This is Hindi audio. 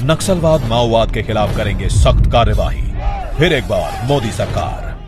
नक्सलवाद माओवाद के खिलाफ करेंगे सख्त कार्यवाही। फिर एक बार मोदी सरकार।